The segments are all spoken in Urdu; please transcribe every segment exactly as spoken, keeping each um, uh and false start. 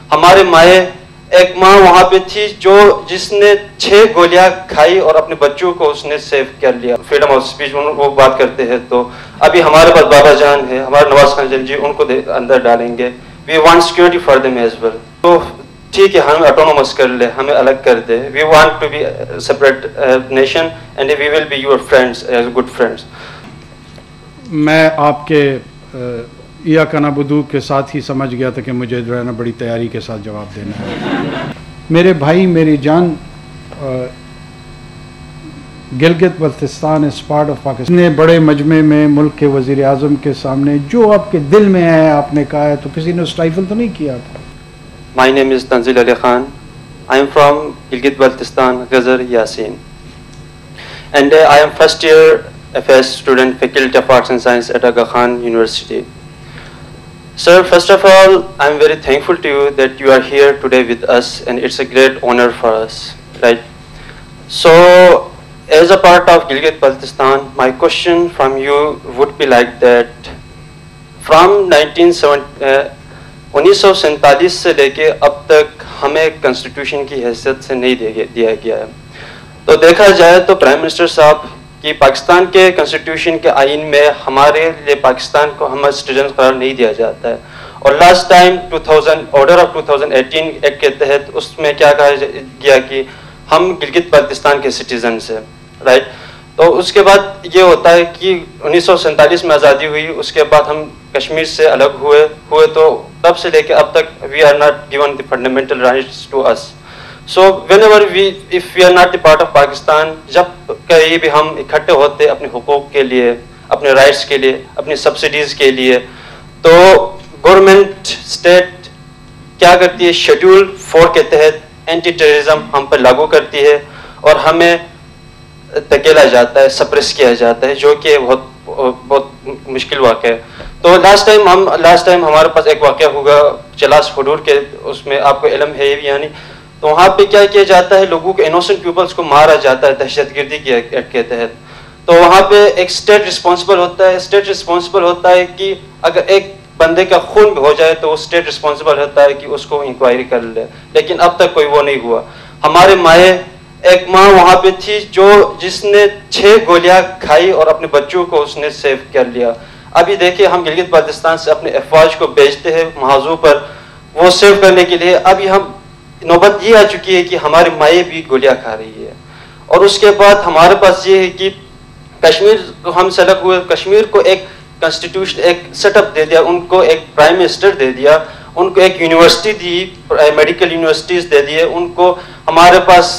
ہمارے مائیں ایک ماں وہاں پہ تھی جو جس نے چھ گولیاں کھائی اور اپنے بچوں کو اس نے سیو کر لیا. فریڈم آف اسپیچ وہ بات کرتے ہیں تو ابھی ہمارے پاس بابا جان ہے, ہمارے نواز خان جان جی, ان کو اندر ڈالیں گے. We want security for them as well. تو ٹھیک ہے, ہم آٹونومس کر لے, ہمیں الگ کر دے. We want to be separate nation and we will be your friends as good friends. میں آپ کے ایاک نعبدو کے ساتھ ہی سمجھ گیا تھا کہ مجھے جو ہے نا بڑی تیاری کے ساتھ جواب دینا ہے. میرے بھائی, میری جان, گلگت بلتستان اس پارٹ آف پاکستان نے بڑے مجمع میں ملک کے وزیر اعظم کے سامنے جو آپ کے دل میں ہے آپ نے کہا ہے, تو کسی نے اسٹائفل تو نہیں کیا تھا. My name is Tanzil Ali Khan. I am from Gilgit Baltistan, Ghazar Yasin. And uh, I am first year F S student, Faculty of Arts and Science at Aga Khan University. Sir, first of all, I am very thankful to you that you are here today with us, and it's a great honor for us, right? So, as a part of Gilgit Baltistan, my question from you would be like that. From nineteen seventy, uh, انیس سو سینتالیس سے لے کے اب تک ہمیں کنسٹیٹیوشن کی حیثیت سے نہیں دیا گیا ہے. تو دیکھا جائے تو پرائم منسٹر صاحب کی پاکستان کے کنسٹیٹیوشن کے آئین میں ہمارے لیے پاکستان کو ہم سٹیزن قرار نہیں دیا جاتا ہے. اور last time two thousand order of two thousand eighteen act کے تحت اس میں کیا کہا گیا کہ ہم گلگت بلتستان کے سٹیزنس ہیں, رائٹ. تو اس کے بعد یہ ہوتا ہے کہ انیس سو سینتالیس میں آزادی ہوئی, اس کے بعد ہم کشمیر سے الگ ہوئے ہوئے تو تب سے لے کے اب تک we are not given the fundamental rights to us. So whenever we if we are not the part of Pakistan, جب کہیں بھی ہم اکٹھے ہوتے اپنے حقوق کے لیے, اپنے رائٹس کے لیے, اپنی سبسڈیز کے لیے, تو گورنمنٹ اسٹیٹ کیا کرتی ہے, شیڈول فور کے تحت اینٹی ٹیررزم ہم پر لاگو کرتی ہے اور ہمیں دھکیلا جاتا ہے, سپریس کیا جاتا ہے, جو کہ بہت بہت مشکل واقع ہے. تو لاسٹ ٹائم ہم لاسٹ ٹائم ہمارے پاس ایک واقعہ ہوگا چلاس حدود کے, اس میں آپ کو علم ہے یعنی, تو وہاں پہ کیا کیا جاتا ہے, لوگوں کو انوسنٹ پیپلس کو مارا جاتا ہے دہشت گردی کے ایکٹ کے تحت. تو وہاں پہ ایک اسٹیٹ رسپانسبل ہوتا ہے, اسٹیٹ رسپانسبل ہوتا ہے کہ اگر ایک بندے کا خون ہو جائے تو وہ اسٹیٹ رسپانسبل ہوتا ہے کہ اس کو انکوائری کر لے, لیکن اب تک کوئی وہ نہیں ہوا. ہمارے مائیں ایک ماں وہاں پہ تھی جو جس نے چھ گولیاں کھائی اور اپنے بچوں کو اس نے سیو کر لیا. ابھی دیکھیے ہم گلگت بلتستان سے اپنے افواج کو بھیجتے ہیں محاذوں پر وہ سیو کرنے کے لیے. ابھی ہم نوبت یہ آ چکی ہے کہ ہماری مائیں بھی گولیاں کھا رہی ہے. اور اس کے بعد ہمارے پاس یہ ہے کہ کشمیر کو ہم سے الگ ہوئے, کشمیر کو ایک کنسٹیٹیوشن ایک سیٹ اپ دے دیا, ان کو ایک پرائم منسٹر دے دیا, ان کو ایک یونیورسٹی دی, میڈیکل یونیورسٹیز دے دیے, ان کو ہمارے پاس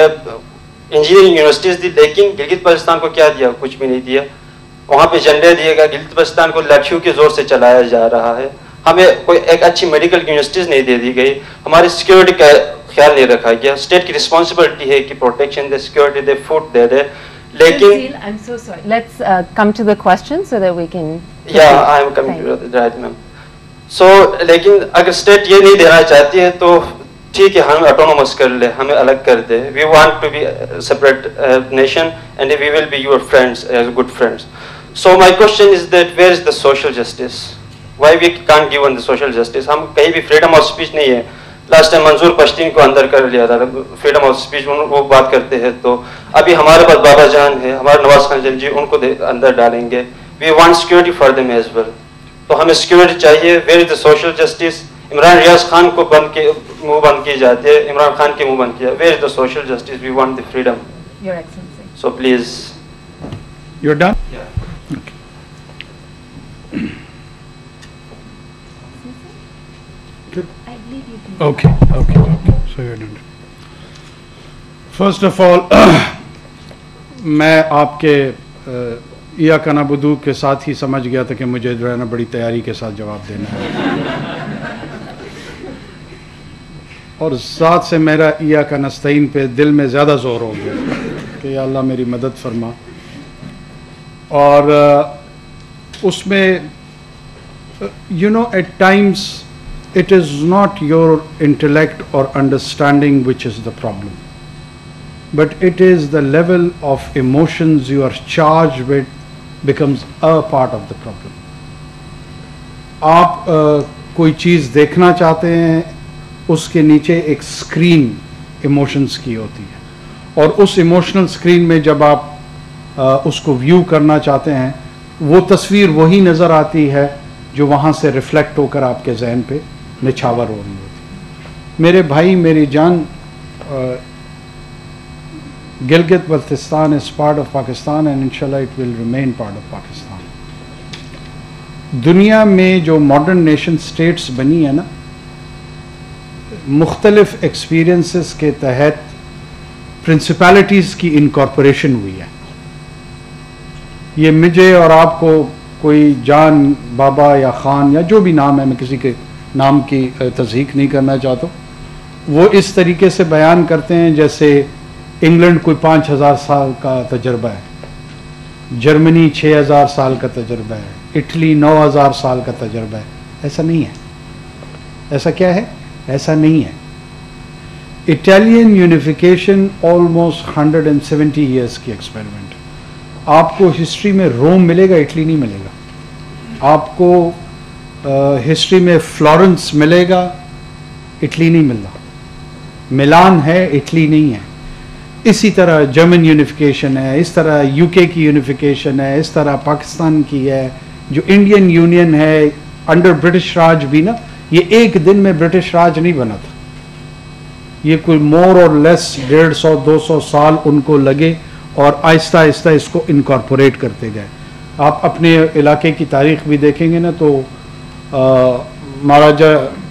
انجینئرنگ یونیورسٹیز دی, لیکن گلگت بلتستان کو کیا دیا, کچھ بھی نہیں دیا. وہاں پہ جھنڈے دیے گا, گلگت بلتستان کو لاٹھیوں کے زور سے چلایا جا رہا ہے. ہمیں کوئی ایک اچھی میڈیکل یونیورسٹیز نہیں دے دی گئی, ہماری سیکورٹی کا خیال نہیں رکھا گیا. اسٹیٹ کی رسپانسبلٹی ہے کہ پروٹیکشن دے, سیکورٹی دے, فوڈ دے دے, لیکن I'm so sorry. Let's uh, come to the question so that we can. Yeah, I am coming to that, right, ma'am. So, لیکن اگر اسٹیٹ یہ نہیں دینا چاہتی ہے تو ٹھیک ہے, ہم آٹونومس کر لے, ہمیں الگ کر دے. We want to be separate nation and we will be your friends as good friends. So my question is that where is the social justice? Why we can't give on the social justice? ہم کہیں بھی freedom of speech نہیں ہے. لاسٹ ٹائم منظور پشتین کو اندر کر لیا تھا, freedom of speech وہ بات کرتے ہیں تو ابھی ہمارے پاس بابا جان ہے, ہمارے نواز خان جان جی, ان کو اندر ڈالیں گے. We want security for them as well. تو ہمیں سیکورٹی چاہیے. Where is the social justice? Imran ریاض خان کو بند کے منہ بند کی جاتی ہے, عمران خان کے منہ بند کیا. Where is the social justice? We want the freedom. Your Excellency. So please. You're done? Yeah. I believe you can. Okay, okay, okay. So you're done. First of all, میں آپ کے ایاک نعبدو کے ساتھ ہی سمجھ گیا تھا کہ مجھے جو ہے نا بڑی تیاری کے ساتھ جواب دینا ہے. اور ذات سے میرا ایاک نستعین پہ دل میں زیادہ زور ہو گیا کہ یا اللہ میری مدد فرما. اور اس میں you know at times it is not your intellect or understanding which is the problem, but it is the level of emotions you are charged with becomes a part of the problem. آپ کوئی چیز دیکھنا چاہتے ہیں اس کے نیچے ایک اسکرین ایموشنز کی ہوتی ہے، اور اس ایموشنل اسکرین میں جب آپ اس کو ویو کرنا چاہتے ہیں وہ تصویر وہی نظر آتی ہے جو وہاں سے ریفلیکٹ ہو کر آپ کے ذہن پہ نچھاور ہو رہی ہوتی. میرے بھائی میری جان، Gilgit Baltistan is part of Pakistan and انشاءاللہ it will remain part of Pakistan. دنیا میں جو ماڈرن نیشن سٹیٹس بنی ہے نا، مختلف ایکسپیرینسز کے تحت پرنسپیلٹیز کی انکارپوریشن ہوئی ہے. یہ مجھے اور آپ کو کوئی جان بابا یا خان یا جو بھی نام ہے، میں کسی کے نام کی تصدیق نہیں کرنا چاہتا، وہ اس طریقے سے بیان کرتے ہیں جیسے انگلینڈ کوئی پانچ ہزار سال کا تجربہ ہے، جرمنی چھ ہزار سال کا تجربہ ہے، اٹلی نو ہزار سال کا تجربہ ہے. ایسا نہیں ہے. ایسا کیا ہے؟ ایسا نہیں ہے. Italian unification almost hundred and seventy years کی ایکسپیریمنٹ. آپ کو ہسٹری میں روم ملے گا، اٹلی نہیں ملے گا. آپ کو ہسٹری میں فلورنس ملے گا، اٹلی نہیں مل رہا. ملان ہے، اٹلی نہیں ہے. اسی طرح جرمن یونیفیکیشن ہے، اس طرح یو کے کی یونیفیکیشن ہے، اس طرح پاکستان کی ہے. جو انڈین یونین ہے انڈر برٹش راج بھی نا، یہ ایک دن میں برٹش راج نہیں بنا تھا. یہ کوئی مور اور لیس ڈیڑھ سو دو سو سال ان کو لگے اور آہستہ آہستہ اس کو انکارپوریٹ کرتے گئے. آپ اپنے علاقے کی تاریخ بھی دیکھیں گے نا تو مہاراجا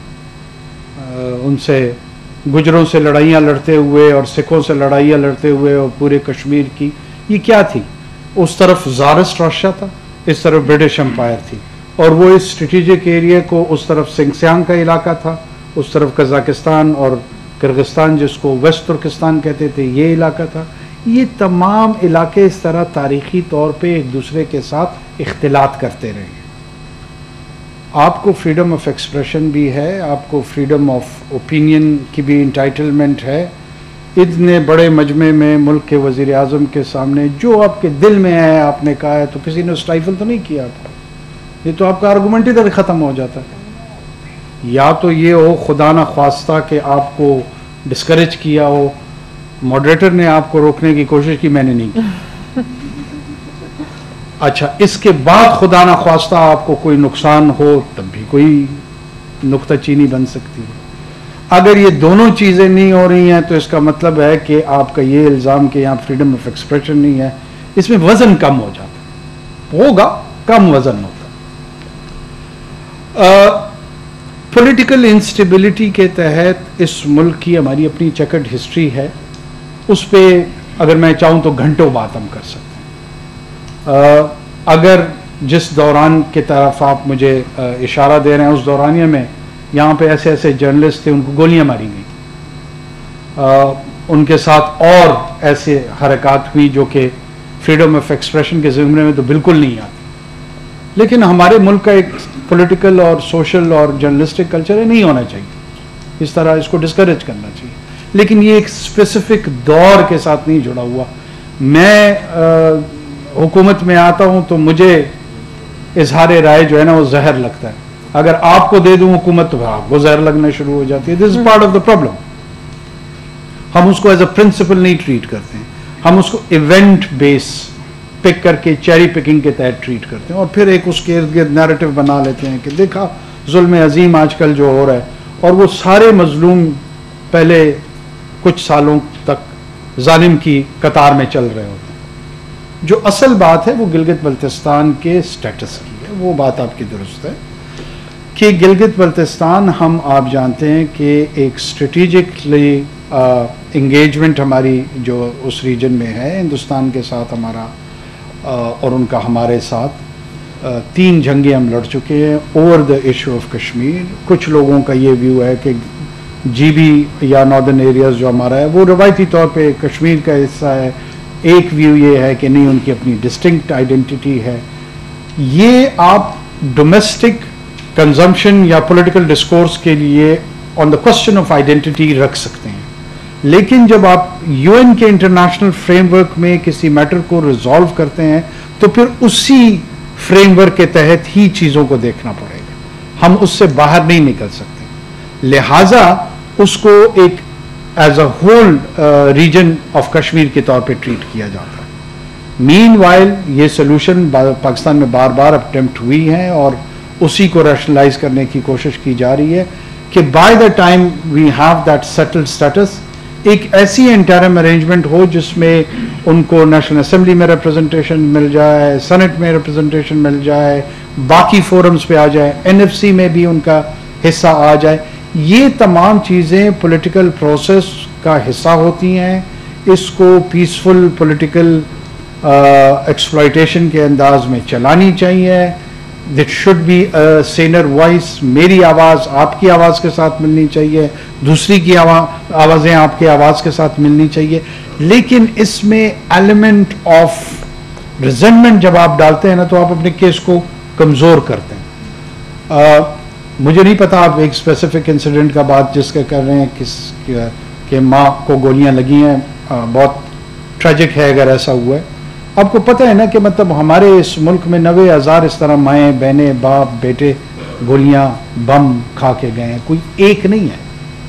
ان سے گجروں سے لڑائیاں لڑتے ہوئے اور سکھوں سے لڑائیاں لڑتے ہوئے اور پورے کشمیر کی، یہ کیا تھی؟ اس طرف زارسٹ راشیا تھا، اس طرف برٹش امپائر تھی، اور وہ اس اسٹریٹجک ایریا کو، اس طرف سنگسیانگ کا علاقہ تھا، اس طرف قزاقستان اور کرغستان جس کو ویسٹ ترکستان کہتے تھے یہ علاقہ تھا. یہ تمام علاقے اس طرح تاریخی طور پہ ایک دوسرے کے ساتھ اختلاط کرتے رہے. آپ کو فریڈم آف ایکسپریشن بھی ہے، آپ کو فریڈم آف اوپینین کی بھی انٹائٹلمنٹ ہے. اتنے بڑے مجمع میں ملک کے وزیر اعظم کے سامنے جو آپ کے دل میں ہے آپ نے کہا ہے، تو کسی نے اسٹائفل تو نہیں کیا آپ کو. یہ تو آپ کا آرگومنٹ ادھر ختم ہو جاتا ہے. یا تو یہ ہو خدا نہ خواستہ کہ آپ کو ڈسکریج کیا ہو، ماڈریٹر نے آپ کو روکنے کی کوشش کی، میں نے نہیں کی. اچھا، اس کے بعد خدا نہ خواستہ آپ کو کوئی نقصان ہو تب بھی کوئی نکتہ چینی بن سکتی ہے. اگر یہ دونوں چیزیں نہیں ہو رہی ہیں تو اس کا مطلب ہے کہ آپ کا یہ الزام کہ یہاں فریڈم آف ایکسپریشن نہیں ہے، اس میں وزن کم ہو جاتا ہے. ہوگا کم وزن ہوتا. پولیٹیکل انسٹیبلٹی کے تحت اس ملک کی ہماری اپنی چیکرڈ ہسٹری ہے. اس پہ اگر میں چاہوں تو گھنٹوں بات ہم کر سکتے ہیں. اگر جس دوران کی طرف آپ مجھے اشارہ دے رہے ہیں اس دورانیہ میں یہاں پہ ایسے ایسے جرنلسٹ تھے، ان کو گولیاں ماری گئی، ان کے ساتھ اور ایسے حرکات ہوئی جو کہ فریڈم آف ایکسپریشن کے زمرے میں تو بالکل نہیں آتی. لیکن ہمارے ملک کا ایک پولیٹیکل اور سوشل اور جرنلسٹک کلچر ہے، نہیں ہونا چاہیے. اس طرح اس کو ڈسکریج کرنا چاہیے. لیکن یہ ایک اسپیسیفک دور کے ساتھ نہیں جڑا ہوا. میں حکومت میں آتا ہوں تو مجھے اظہار رائے جو ہے نا وہ زہر لگتا ہے. اگر آپ کو دے دوں حکومت تو آپ کو زہر لگنا شروع ہو جاتی ہے. This is part of the problem. ہم اس کو ایز اے پرنسپل نہیں ٹریٹ کرتے ہیں، ہم اس کو ایونٹ بیس پک کر کے چیری پکنگ کے تحت ٹریٹ کرتے ہیں، اور پھر ایک اس کے ارد گرد نیریٹو بنا لیتے ہیں کہ دیکھا ظلم عظیم آج کل جو ہو رہا ہے، اور وہ سارے مظلوم پہلے کچھ سالوں تک ظالم کی قطار میں چل رہے ہوتے ہیں. جو اصل بات ہے وہ گلگت بلتستان کے سٹیٹس کی ہے. وہ بات آپ کی درست ہے کہ گلگت بلتستان، ہم آپ جانتے ہیں کہ ایک اسٹریٹجکلی انگیجمنٹ ہماری جو اس ریجن میں ہے ہندوستان کے ساتھ ہمارا اور ان کا ہمارے ساتھ، تین جنگیں ہم لڑ چکے ہیں over the issue of Kashmir. کچھ لوگوں کا یہ ویو ہے کہ جی بی یا ناردرن ایریاز جو ہمارا ہے وہ روایتی طور پہ کشمیر کا حصہ ہے. ایک ویو یہ ہے کہ نہیں، ان کی اپنی ڈسٹنکٹ آئیڈینٹی ہے. یہ آپ ڈومیسٹک کنزمپشن یا پولیٹیکل ڈسکورس کے لیے on the question of identity رکھ سکتے ہیں، لیکن جب آپ یو این کے انٹرنیشنل فریم ورک میں کسی میٹر کو ریزالو کرتے ہیں تو پھر اسی فریم ورک کے تحت ہی چیزوں کو دیکھنا پڑے گا. ہم اس سے باہر نہیں نکل سکتے. لہٰذا اس کو ایک as a whole region of Kashmir کے طور پہ ٹریٹ کیا جاتا ہے. مین وائل یہ سولوشن پاکستان میں بار بار اٹیمپٹ ہوئی ہیں اور اسی کو ریشنلائز کرنے کی کوشش کی جا رہی ہے کہ by the time we have that settled status ایک ایسی انٹرم ارینجمنٹ ہو جس میں ان کو نیشنل اسمبلی میں ریپرزنٹیشن مل جائے, سینٹ میں ریپرزنٹیشن مل جائے, باقی فورمز پہ آ جائے, این ایف سی میں بھی ان کا حصہ آ جائے. یہ تمام چیزیں پولیٹیکل پروسیس کا حصہ ہوتی ہیں. اس کو پیسفل پولیٹیکل ایکسپلائٹیشن کے انداز میں چلانی چاہیے. That should be saner voice. میری آواز آپ کی آواز کے ساتھ ملنی چاہیے, دوسری کی آوازیں آپ کی آواز کے ساتھ ملنی چاہیے. لیکن اس میں ایلیمنٹ آف ریزنٹمنٹ جب آپ ڈالتے ہیں نا تو آپ اپنے کیس کو کمزور کرتے ہیں. uh, مجھے نہیں پتا آپ ایک اسپیسیفک انسیڈنٹ کا بات جس کا کر رہے ہیں کس کہ ماں کو گولیاں لگی ہیں, بہت ٹریجک ہے اگر ایسا ہوا ہے. آپ کو پتہ ہے نا کہ مطلب ہمارے اس ملک میں نوے ہزار اس طرح مائیں بہنیں باپ بیٹے گولیاں بم کھا کے گئے ہیں, کوئی ایک نہیں ہے.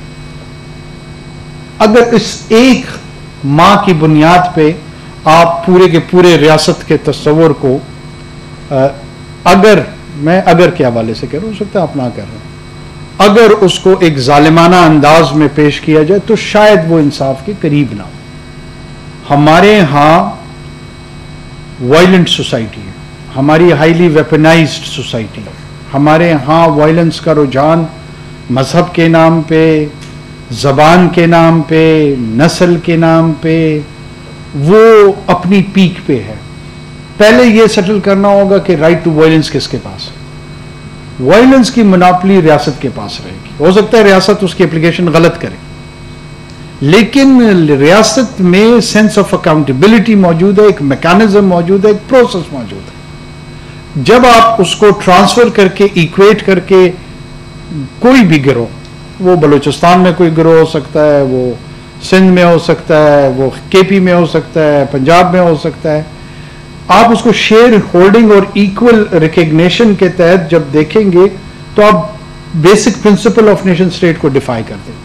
اگر اس ایک ماں کی بنیاد پہ آپ پورے کے پورے ریاست کے تصور کو, اگر میں اگر کے حوالے سے کہہ رہا ہوں, ہو سکتا ہے آپ نہ کر رہے ہیں, اگر اس کو ایک ظالمانہ انداز میں پیش کیا جائے تو شاید وہ انصاف کے قریب نہ ہو. ہمارے ہاں وائلنٹ سوسائٹی ہے, ہماری ہائیلی ویپنائزڈ سوسائٹی ہے. ہمارے ہاں وائلنس کا رجحان مذہب کے نام پہ, زبان کے نام پہ, نسل کے نام پہ وہ اپنی پیک پہ ہے. پہلے یہ سیٹل کرنا ہوگا کہ رائٹ ٹو وائلنس کس کے پاس ہے. وائلنس کی مناپلی ریاست کے پاس رہے گی. ہو سکتا ہے ریاست اس کی اپلیکیشن غلط کرے, لیکن ریاست میں سینس آف اکاؤنٹیبلٹی موجود ہے, ایک میکانزم موجود ہے, ایک پروسیس موجود ہے. جب آپ اس کو ٹرانسفر کر کے ایکویٹ کر کے کوئی بھی گروہ, وہ بلوچستان میں کوئی گروہ ہو سکتا ہے, وہ سندھ میں ہو سکتا ہے, وہ کے پی میں ہو سکتا ہے, پنجاب میں ہو سکتا ہے, آپ اس کو شیئر ہولڈنگ اور ایکول ریکگنیشن کے تحت جب دیکھیں گے تو آپ basic principle of nation state کو ڈیفائی کر دیں.